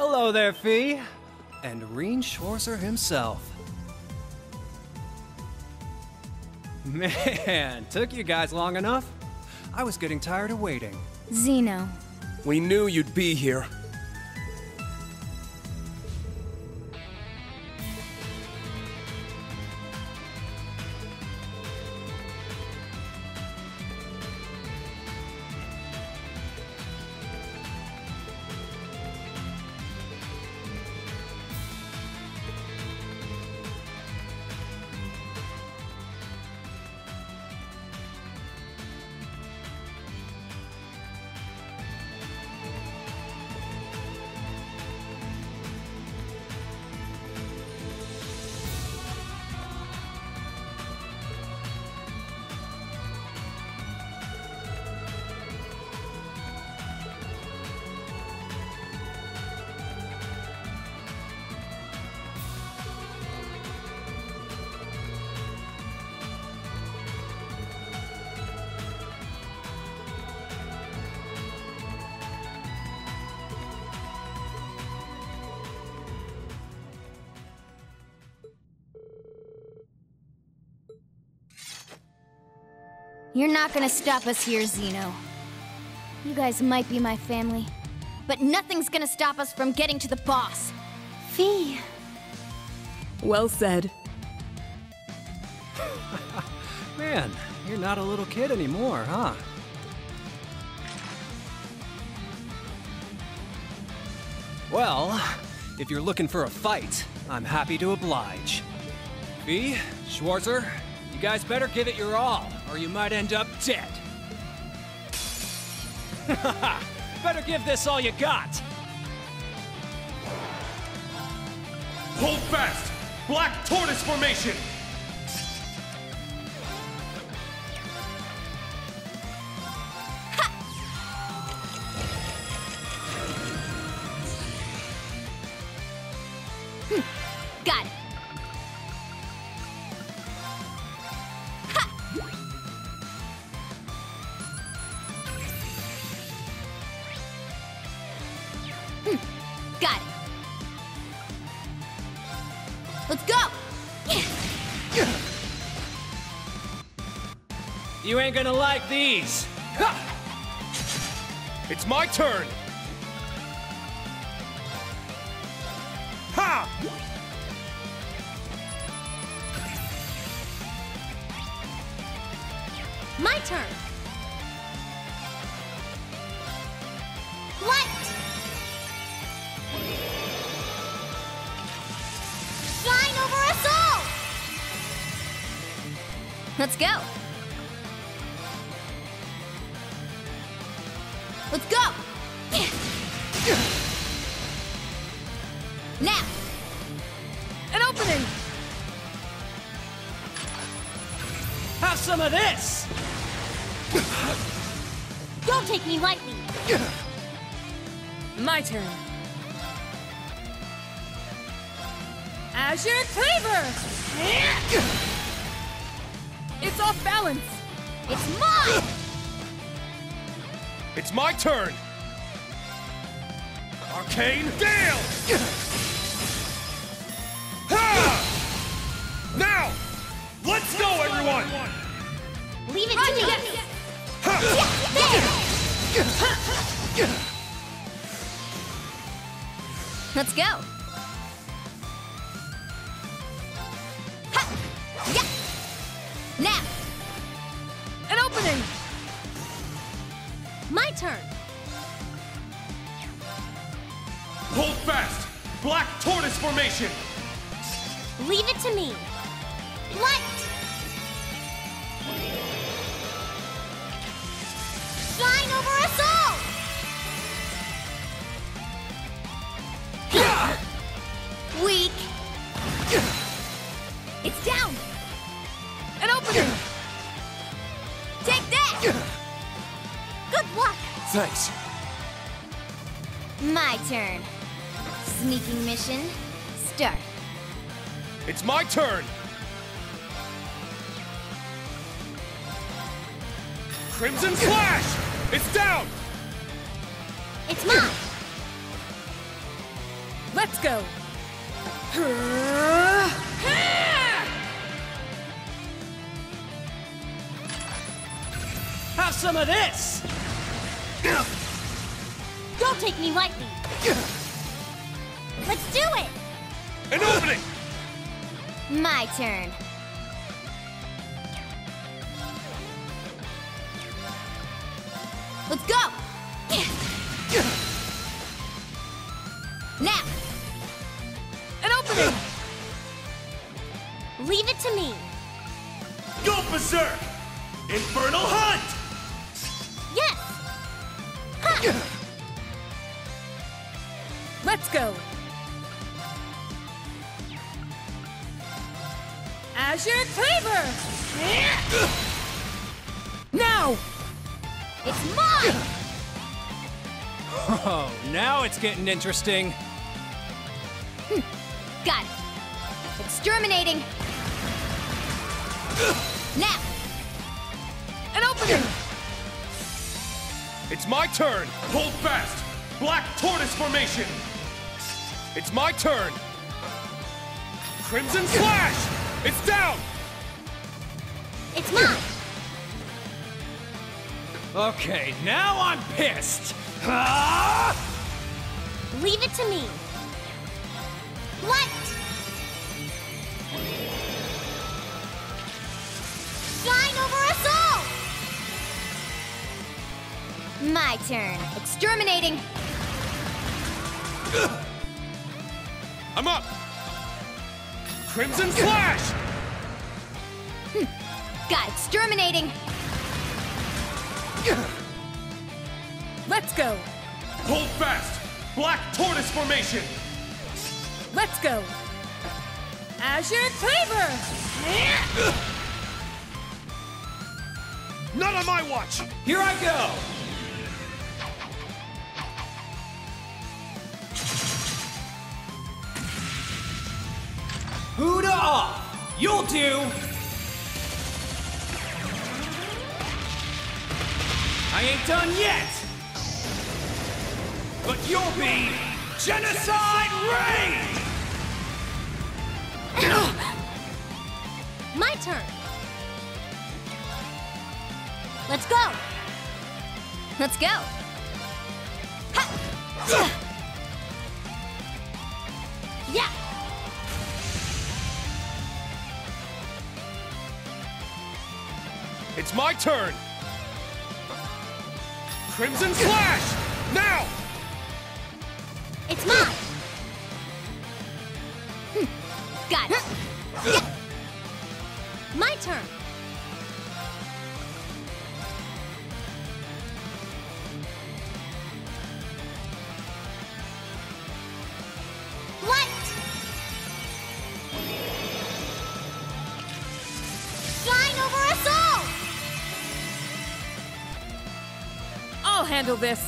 Hello there, Fee. And Reen Schwarzer himself. Man, took you guys long enough? I was getting tired of waiting. Zeno. We knew you'd be here. You're not gonna stop us here, Zeno. You guys might be my family, but nothing's gonna stop us from getting to the boss. Fee. Well said. Man, you're not a little kid anymore, huh? Well, if you're looking for a fight, I'm happy to oblige. Fee, Schwarzer, you guys better give it your all, or you might end up dead. Better give this all you got. Hold fast! Black Tortoise Formation! Got it. Got it. Let's go! You ain't gonna like these. It's my turn! Ha! My turn. Light! Shine over us all! Let's go. Let's go! Now! An opening! Have some of this! Don't take me lightly! My turn. Azure Cleaver! It's off balance! It's mine! It's my turn! Arcane Gale! Ha! Now! Let's go, everyone! Leave it to me! There! Let's go! Ha! Yeah! Now! An opening! My turn! Hold fast! Black Tortoise Formation! Leave it to me! Light! Shine over us all! Weak! It's down! An opening! Take that! Good luck! Thanks. My turn. Sneaking mission, start. It's my turn! Crimson Flash! It's down! It's mine! Let's go! Have some of this! Don't take me lightly. Let's do it! An opening! My turn. Let's go! Now! An opening! Leave it to me. Go berserk! Infernal Hunt! Yes! Ha! Let's go! Azure Cleaver! Now! It's mine! Oh, now it's getting interesting. Got it. Exterminating. Now! An opening! It's my turn! Hold fast! Black Tortoise Formation! It's my turn! Crimson Slash! It's down! It's mine! Okay, now I'm pissed! Ah! Leave it to me. Light! Shine over us all! My turn. Exterminating. I'm up! Crimson Slash! Got exterminating. Let's go! Hold fast! Black Tortoise Formation! Let's go! Azure Cleaver! Not on my watch! Here I go! Huda off! You'll do! I ain't done yet! But you'll be Genocide Rain! My turn. Let's go. Let's go. Ha! Yeah. It's my turn! Crimson Slash! Now! It's mine. Got it. Yeah. My turn. Light. Shine over us all. I'll handle this.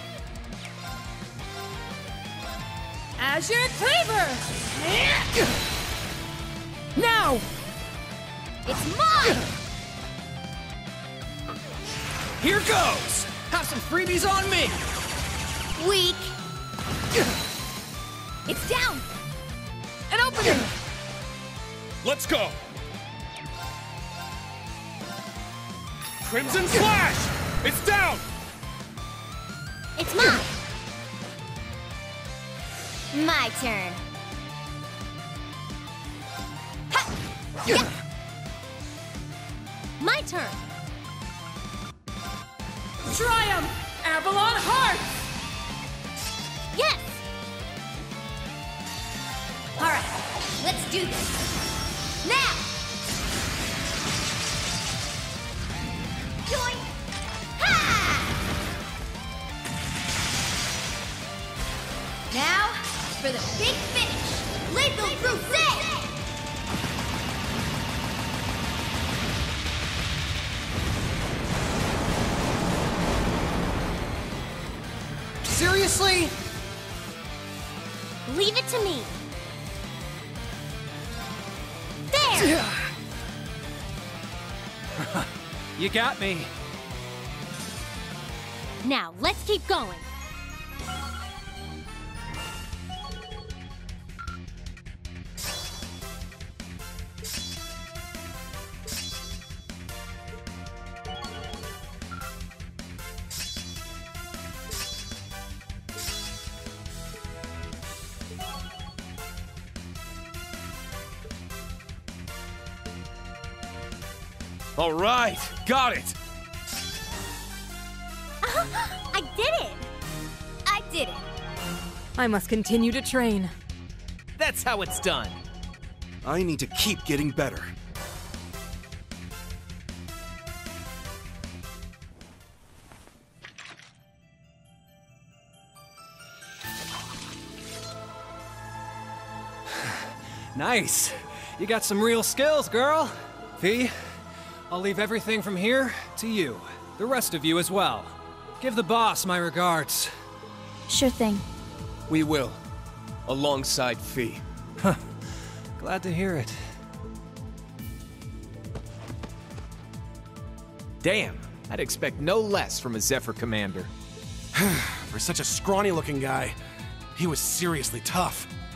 Azure Cleaver! Now! It's mine. Here goes! Have some freebies on me! Weak. It's down. An opening! Let's go! Crimson Slash! It's down! It's mine. My turn. Ha! Yeah. My turn. Triumph! Avalon Heart! Yes. All right. Let's do this. Now. Join. Ha! Now for the big finish. Lethal Crusade. Seriously? Leave it to me. There! You got me. Now, let's keep going. All right, got it. I did it! I did it! I must continue to train. That's how it's done. I need to keep getting better. Nice. You got some real skills, girl. Fi, I'll leave everything from here to you. The rest of you as well. Give the boss my regards. Sure thing. We will. Alongside Fi. Glad to hear it. Damn, I'd expect no less from a Zephyr commander. For such a scrawny-looking guy, he was seriously tough.